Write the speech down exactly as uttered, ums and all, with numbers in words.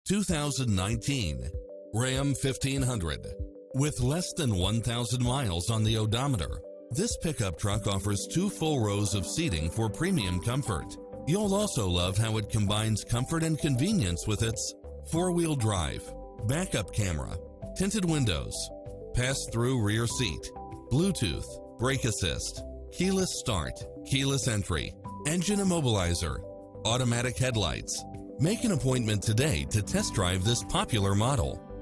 two thousand nineteen Ram fifteen hundred. With less than one thousand miles on the odometer, this pickup truck offers two full rows of seating for premium comfort. You'll also love how it combines comfort and convenience with its four-wheel drive, backup camera, tinted windows, pass-through rear seat, Bluetooth, brake assist, keyless start, keyless entry, engine immobilizer, automatic headlights. Make an appointment today to test drive this popular model.